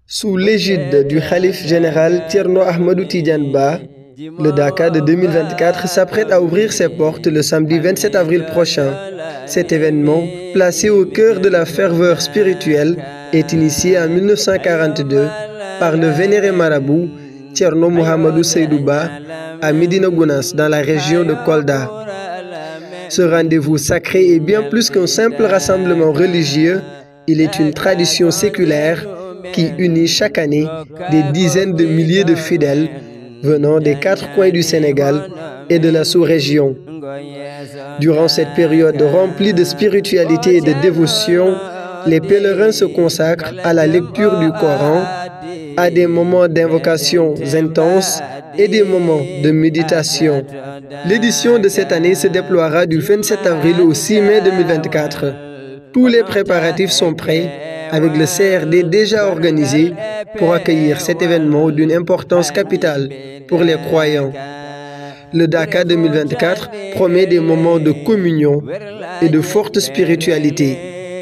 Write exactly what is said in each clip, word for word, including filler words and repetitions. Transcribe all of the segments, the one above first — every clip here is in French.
Sous l'égide du Khalife général Thierno Ahmadou Tidiane Ba, le Dakar de deux mille vingt-quatre s'apprête à ouvrir ses portes le samedi vingt-sept avril prochain. Cet événement, placé au cœur de la ferveur spirituelle, est initié en mille neuf cent quarante-deux par le vénéré marabout Thierno Mohamedou Seydou Ba à Médina Gounass dans la région de Kolda. Ce rendez-vous sacré est bien plus qu'un simple rassemblement religieux, il est une tradition séculaire qui unit chaque année des dizaines de milliers de fidèles venant des quatre coins du Sénégal et de la sous-région. Durant cette période remplie de spiritualité et de dévotion, les pèlerins se consacrent à la lecture du Coran, à des moments d'invocation intenses et des moments de méditation. L'édition de cette année se déploiera du vingt-sept avril au six mai deux mille vingt-quatre. Tous les préparatifs sont prêts, avec le C R D déjà organisé pour accueillir cet événement d'une importance capitale pour les croyants. Le Dakar deux mille vingt-quatre promet des moments de communion et de forte spiritualité.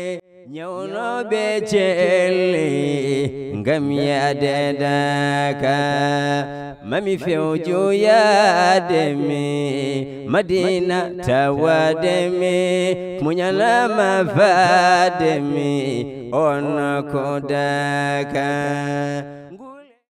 Mami fewjo ya demi Madina tawademi Munyala mafademi Ona kodaka